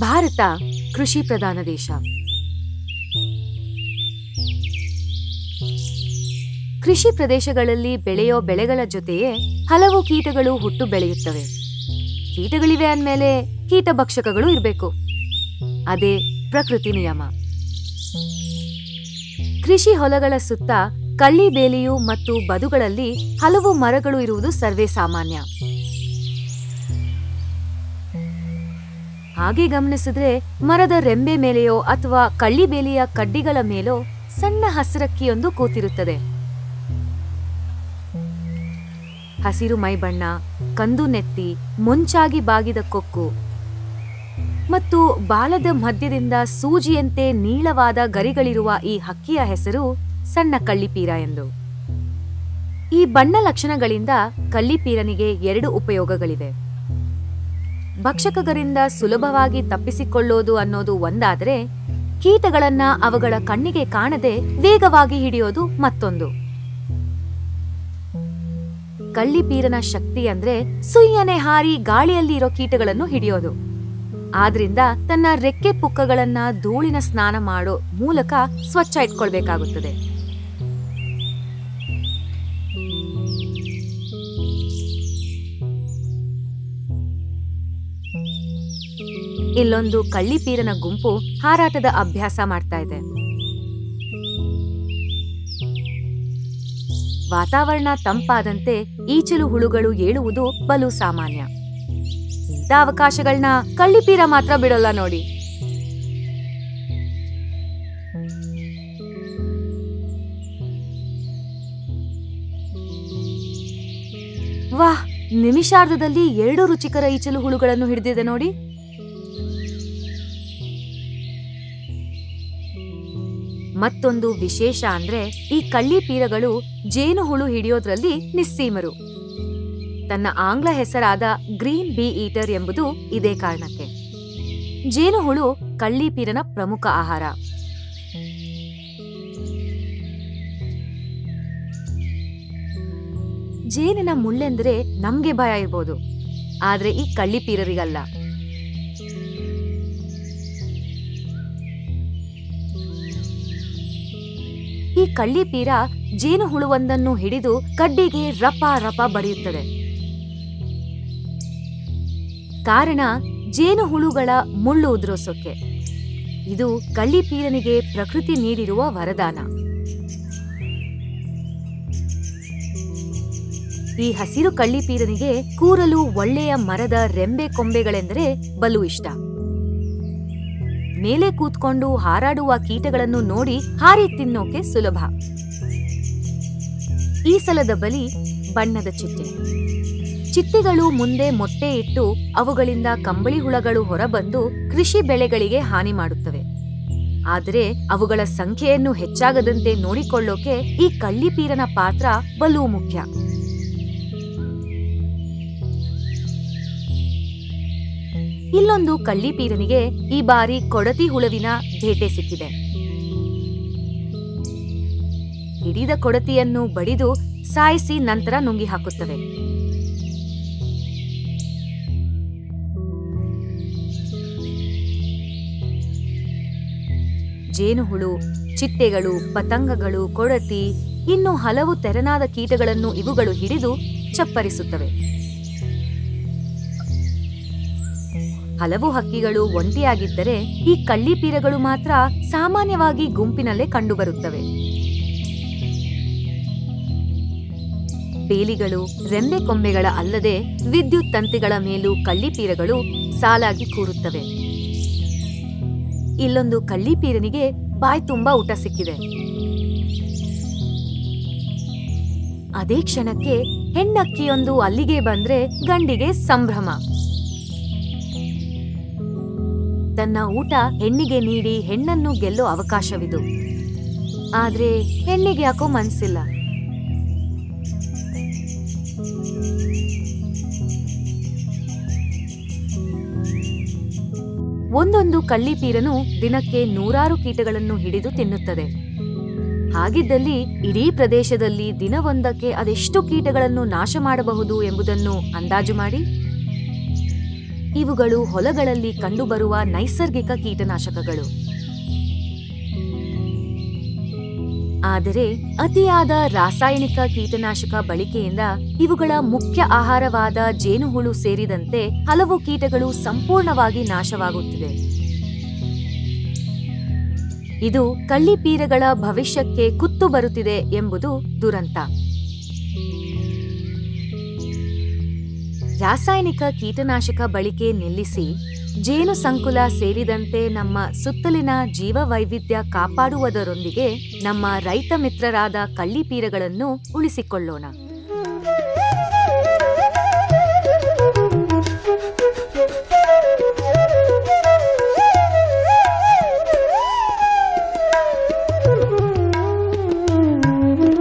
ಭಾರತ ಕೃಷಿ ಪ್ರಧಾನ ದೇಶ. ಕೃಷಿ ಪ್ರದೇಶಗಳಲ್ಲಿ ಬೆಳೆಯೋ ಬೆಳೆಗಳ ಜೊತೆಯೇ ಹಲವು ಕೀಟಗಳು ಹುಟ್ಟು ಬೆಳೆಯುತ್ತವೆ. ಕೀಟಗಳಿವೆ ಅಂದಮೇಲೆ ಕೀಟಭಕ್ಷಕಗಳು ಇರಬೇಕು. ಅದೇ ಪ್ರಕೃತಿ ನಿಯಮ. ಕೃಷಿ ಹೊಲಗಳ ಸುತ್ತ ಕಳ್ಳಿ ಬೇಲಿಯು ಮತ್ತು ಬದುಗಳಲ್ಲಿ ಹಲವು ಮರಗಳು ಇರುವುದು ಸರ್ವೇ ಸಾಮಾನ್ಯ. ಹಾಗೆ ಗಮನಿಸಿದ್ರೆ ಮರದ ರೆಂಬೆ ಮೇಲೆಯೋ ಅಥವಾ ಕಳ್ಳಿ ಬೇಲಿಯ ಕಡ್ಡಿಗಳ ಮೇಲೋ ಸಣ್ಣ ಹಸಿರಕ್ಕಿಯೊಂದು ಕೂತಿರುತ್ತದೆ. ಹಸಿರು ಮೈಬಣ್ಣ, ಕಂದು ನೆತ್ತಿ, ಮೊಂಚಾಗಿ ಬಾಗಿದ ಕೊಕ್ಕು ಮತ್ತು ಬಾಲದ ಮಧ್ಯದಿಂದ ಸೂಜಿಯಂತೆ ನೀಳವಾದ ಗರಿಗಳಿರುವ ಈ ಹಕ್ಕಿಯ ಹೆಸರು ಸಣ್ಣ ಕಳ್ಳಿಪೀರ ಎಂದು. ಈ ಬಣ್ಣ ಲಕ್ಷಣಗಳಿಂದ ಕಳ್ಳಿಪೀರನಿಗೆ 2 ಉಪಯೋಗಗಳಿವೆ. ಭಕ್ಷಕರಿಂದ ಸುಲಭವಾಗಿ ತಪ್ಪಿಸಿಕೊಳ್ಳೋದು ಅನ್ನೋದು ಒಂದಾದರೆ, ಕೀಟಗಳನ್ನ ಅವುಗಳ ಕಣ್ಣಿಗೆ ಕಾಣದೆ ವೇಗವಾಗಿ ಹಿಡಿಯೋದು ಮತ್ತೊಂದು. ಕಳ್ಳಿಪೀರನ ಶಕ್ತಿ ಅಂದ್ರೆ ಸುಯ್ಯನೆ ಹಾರಿ ಗಾಳಿಯಲ್ಲಿ ಇರೋ ಕೀಟಗಳನ್ನು ಹಿಡಿಯೋದು. ಆದ್ರಿಂದ ತನ್ನ ರೆಕ್ಕೆ ಪುಕ್ಕಗಳನ್ನ ಧೂಳಿನ ಸ್ನಾನ ಮಾಡೋ ಮೂಲಕ ಸ್ವಚ್ಛ ಇಟ್ಕೊಳ್ಬೇಕಾಗುತ್ತದೆ. ಇಲ್ಲೊಂದು ಕಳ್ಳಿಪೀರನ ಗುಂಪು ಹಾರಾಟದ ಅಭ್ಯಾಸ ಮಾಡ್ತಾ ಇದೆ. ವಾತಾವರಣ ತಂಪಾದಂತೆ ಈಚಲು ಹುಳುಗಳು ಏಳುವುದು ಬಲು ಸಾಮಾನ್ಯ. ಇಂಥ ಅವಕಾಶಗಳನ್ನ ಕಳ್ಳಿಪೀರ ಮಾತ್ರ ಬಿಡೋಲ್ಲ ನೋಡಿ. ವಾಹ್, ನಿಮಿಷಾರ್ಧದಲ್ಲಿ 2 ರುಚಿಕರ ಈಚಲು ಹುಳುಗಳನ್ನು ಹಿಡಿದಿದೆ ನೋಡಿ. ಮತ್ತೊಂದು ವಿಶೇಷ ಅಂದ್ರೆ ಈ ಕಳ್ಳಿಪೀರಗಳು ಜೇನುಹುಳು ಹಿಡಿಯೋದ್ರಲ್ಲಿ ನಿಸ್ಸೀಮರು. ತನ್ನ ಆಂಗ್ಲ ಹೆಸರಾದ ಗ್ರೀನ್ ಬೀ ಈಟರ್ ಎಂಬುದು ಇದೇ ಕಾರಣಕ್ಕೆ. ಜೇನುಹುಳು ಕಳ್ಳಿಪೀರನ ಪ್ರಮುಖ ಆಹಾರ. ಜೇನಿನ ಮುಳ್ಳೆಂದರೆ ನಮ್ಗೆ ಭಯ ಇರ್ಬೋದು, ಆದ್ರೆ ಈ ಕಳ್ಳಿಪೀರರಿಗಲ್ಲ. ಈ ಕಳ್ಳಿಪೀರ ಜೇನುಹುಳುವೊಂದನ್ನು ಹಿಡಿದು ಕಡ್ಡಿಗೆ ರಪ ರಪ ಬಡಿಯುತ್ತದೆ. ಕಾರಣ ಜೇನುಹುಳುಗಳ ಮುಳ್ಳು ಉದುರೋಸೋಕೆ. ಇದು ಕಳ್ಳಿಪೀರನಿಗೆ ಪ್ರಕೃತಿ ನೀಡಿರುವ ವರದಾನ. ಈ ಹಸಿರು ಕಳ್ಳಿಪೀರನಿಗೆ ಕೂರಲು ಒಳ್ಳೆಯ ಮರದ ರೆಂಬೆ ಕೊಂಬೆಗಳೆಂದರೆ ಬಲು ಇಷ್ಟ. ಮೇಲೆ ಕೂತ್ಕೊಂಡು ಹಾರಾಡುವ ಕೀಟಗಳನ್ನು ನೋಡಿ ಹಾರಿ ತಿನ್ನೋಕೆ ಸುಲಭ. ಈ ಸಲದ ಬಲಿ ಬಣ್ಣದ ಚಿಟ್ಟೆ. ಚಿಟ್ಟೆಗಳು ಮುಂದೆ ಮೊಟ್ಟೆ ಇಟ್ಟು ಅವುಗಳಿಂದ ಕಂಬಳಿ ಹುಳಗಳು ಹೊರಬಂದು ಕೃಷಿ ಬೆಳೆಗಳಿಗೆ ಹಾನಿ ಮಾಡುತ್ತವೆ. ಆದರೆ ಅವುಗಳ ಸಂಖ್ಯೆಯನ್ನು ಹೆಚ್ಚಾಗದಂತೆ ನೋಡಿಕೊಳ್ಳೋಕೆ ಈ ಕಳ್ಳಿಪೀರನ ಪಾತ್ರ ಬಲು ಮುಖ್ಯ. ಇಲ್ಲೊಂದು ಕಳ್ಳಿಪೀರನಿಗೆ ಈ ಬಾರಿ ಕೊಡತಿ ಹುಳುವಿನ ಬೇಟೆ ಸಿಕ್ಕಿದೆ. ಹಿಡಿದ ಕೊಡತಿಯನ್ನು ಬಡಿದು ಸಾಯಿಸಿ ನಂತರ ನುಂಗಿ ಹಾಕುತ್ತವೆ. ಜೇನುಹುಳು, ಚಿಟ್ಟೆಗಳು, ಪತಂಗಗಳು, ಕೊಡತಿ, ಇನ್ನು ಹಲವು ತೆರನಾದ ಕೀಟಗಳನ್ನು ಇವುಗಳು ಹಿಡಿದು ಚಪ್ಪರಿಸುತ್ತವೆ. ಹಲವು ಹಕ್ಕಿಗಳು ಒಂಟಿಯಾಗಿದ್ದರೆ ಈ ಕಳ್ಳಿಪೀರಗಳು ಮಾತ್ರ ಸಾಮಾನ್ಯವಾಗಿ ಗುಂಪಿನಲ್ಲೇ ಕಂಡುಬರುತ್ತವೆ. ಬೇಲಿಗಳು, ರೆಂಬೆ ಕೊಂಬೆಗಳ ಅಲ್ಲದೆ ವಿದ್ಯುತ್ ತಂತಿಗಳ ಮೇಲೂ ಕಳ್ಳಿಪೀರಗಳು ಸಾಲಾಗಿ ಕೂರುತ್ತವೆ. ಇಲ್ಲೊಂದು ಕಳ್ಳಿಪೀರನಿಗೆ ಬಾಯಿ ತುಂಬಾ ಊಟ ಸಿಕ್ಕಿದೆ. ಅದೇ ಕ್ಷಣಕ್ಕೆ ಹೆಣ್ಣಕ್ಕಿಯೊಂದು ಅಲ್ಲಿಗೆ ಬಂದ್ರೆ ಗಂಡಿಗೆ ಸಂಭ್ರಮ. ತನ್ನ ಊಟ ಹೆಣ್ಣಿಗೆ ನೀಡಿ ಹೆಣ್ಣನ್ನು ಗೆಲ್ಲೋ ಅವಕಾಶವಿದು. ಆದ್ರೆ ಹೆಣ್ಣಿಗೆ ಯಾಕೋ ಮನ್ಸಿಲ್ಲ. ಒಂದೊಂದು ಕಳ್ಳಿಪೀರನು ದಿನಕ್ಕೆ 100 ಕೀಟಗಳನ್ನು ಹಿಡಿದು ತಿನ್ನುತ್ತದೆ. ಹಾಗಿದ್ದಲ್ಲಿ ಇಡೀ ಪ್ರದೇಶದಲ್ಲಿ ದಿನವೊಂದಕ್ಕೆ ಅದೆಷ್ಟು ಕೀಟಗಳನ್ನು ನಾಶ ಮಾಡಬಹುದು ಎಂಬುದನ್ನು ಅಂದಾಜು ಮಾಡಿ. ಇವುಗಳು ಹೊಲಗಳಲ್ಲಿ ಕಂಡುಬರುವ ನೈಸರ್ಗಿಕ ಕೀಟನಾಶಕಗಳು. ಆದರೆ ಅತಿಯಾದ ರಾಸಾಯನಿಕ ಕೀಟನಾಶಕ ಬಳಕೆಯಿಂದ ಇವುಗಳ ಮುಖ್ಯ ಆಹಾರವಾದ ಜೇನುಹುಳು ಸೇರಿದಂತೆ ಹಲವು ಕೀಟಗಳು ಸಂಪೂರ್ಣವಾಗಿ ನಾಶವಾಗುತ್ತಿದೆ. ಇದು ಕಳ್ಳಿಪೀರಗಳ ಭವಿಷ್ಯಕ್ಕೆ ಕುತ್ತು ಬರುತ್ತಿದೆ ಎಂಬುದು ದುರಂತ. ರಾಸಾಯನಿಕ ಕೀಟನಾಶಕ ಬಳಕೆ ನಿಲ್ಲಿಸಿ ಜೇನು ಸಂಕುಲ ಸೇರಿದಂತೆ ನಮ್ಮ ಸುತ್ತಲಿನ ಜೀವವೈವಿಧ್ಯ ಕಾಪಾಡುವುದರೊಂದಿಗೆ ನಮ್ಮ ರೈತ ಮಿತ್ರರಾದ ಕಳ್ಳಿಪೀರಗಳನ್ನು ಉಳಿಸಿಕೊಳ್ಳೋಣ.